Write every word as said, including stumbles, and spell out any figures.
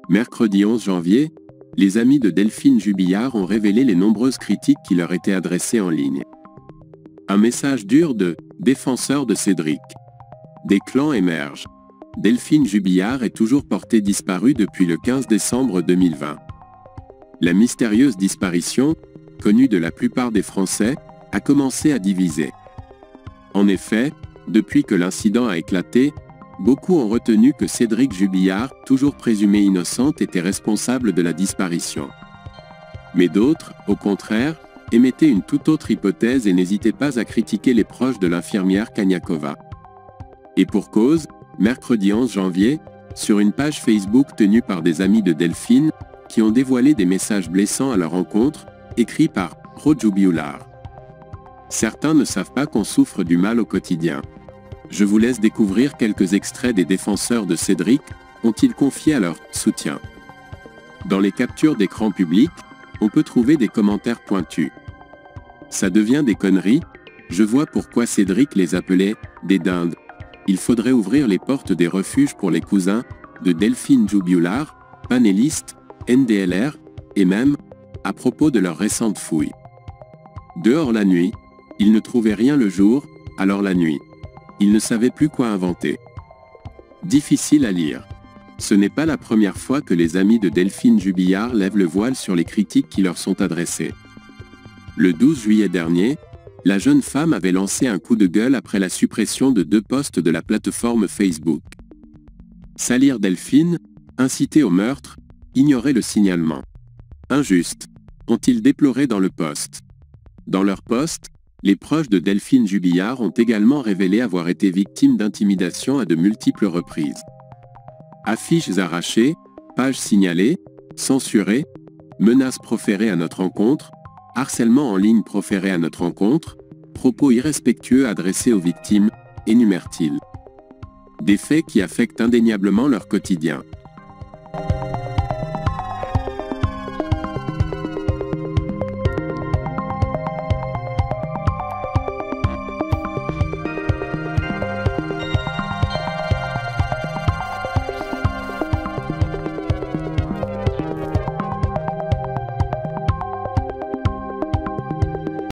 Mercredi onze janvier, les amis de Delphine Jubillard ont révélé les nombreuses critiques qui leur étaient adressées en ligne. Un message dur de « défenseurs de Cédric ». Des clans émergent. Delphine Jubillard est toujours portée disparue depuis le quinze décembre deux mille vingt. La mystérieuse disparition, connue de la plupart des Français, a commencé à diviser. En effet, depuis que l'incident a éclaté, beaucoup ont retenu que Cédric Jubillard, toujours présumé innocente, était responsable de la disparition. Mais d'autres, au contraire, émettaient une toute autre hypothèse et n'hésitaient pas à critiquer les proches de l'infirmière Kaniakova. Et pour cause, mercredi onze janvier, sur une page Facebook tenue par des amis de Delphine, qui ont dévoilé des messages blessants à leur encontre, écrits par Pro Jubillard. Certains ne savent pas qu'on souffre du mal au quotidien. Je vous laisse découvrir quelques extraits des défenseurs de Cédric, ont-ils confié à leur soutien. Dans les captures d'écran publiques, on peut trouver des commentaires pointus. Ça devient des conneries, je vois pourquoi Cédric les appelait des dindes. Il faudrait ouvrir les portes des refuges pour les cousins de Delphine Jubillard, panélistes, N D L R, et même, à propos de leur récente fouille. Dehors la nuit, ils ne trouvaient rien le jour, alors la nuit. Ils ne savaient plus quoi inventer. Difficile à lire. Ce n'est pas la première fois que les amis de Delphine Jubillard lèvent le voile sur les critiques qui leur sont adressées. Le douze juillet dernier, la jeune femme avait lancé un coup de gueule après la suppression de deux posts de la plateforme Facebook. Salir Delphine, inciter au meurtre, ignorer le signalement. Injuste, ont-ils déploré dans le post. Dans leur post, les proches de Delphine Jubillard ont également révélé avoir été victimes d'intimidation à de multiples reprises. Affiches arrachées, pages signalées, censurées, menaces proférées à notre encontre, harcèlement en ligne proféré à notre encontre, propos irrespectueux adressés aux victimes, énumère-t-il. Des faits qui affectent indéniablement leur quotidien.